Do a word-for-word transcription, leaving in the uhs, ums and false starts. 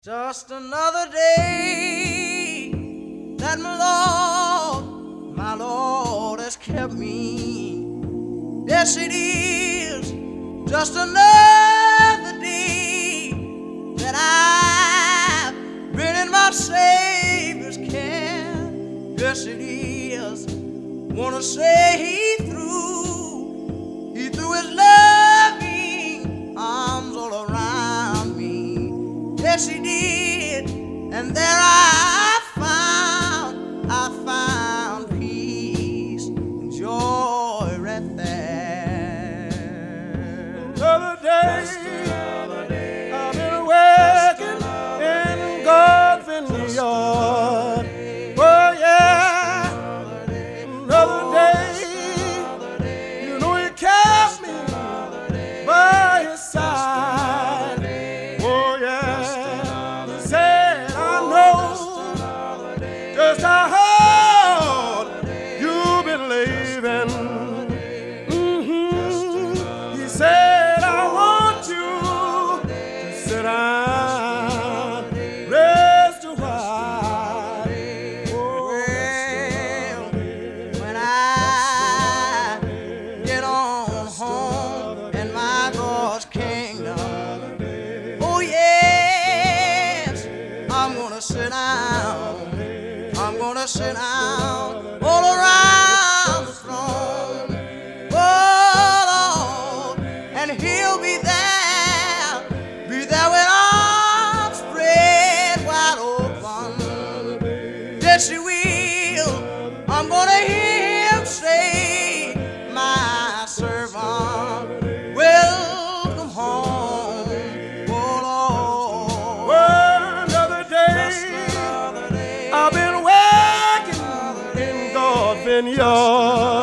Just another day that my Lord, my Lord has kept me. Yes, it is just another day that I've been in my Savior's care. Yes, it is. Wanna say He threw, He threw His loving arms all around me. Yes, He did, and there I found, I found peace and joy right there. Another day, another day I've been working in God's vineyard. Oh yeah, another day, you know He kept me by His side. Oh yeah. Just how hard you've been living. Mm-hmm. He said, I want you to sit down, rest a while. Oh, well, when I get on home in my God's kingdom, oh yes, I'm gonna sit down. I'm gonna sit down all around the throne, oh Lord, and He'll be there, be there with arms spread wide open. Yes, He will. I'm gonna hear Him say, my servant, welcome home, oh Lord. well, another day, I've been vineyard.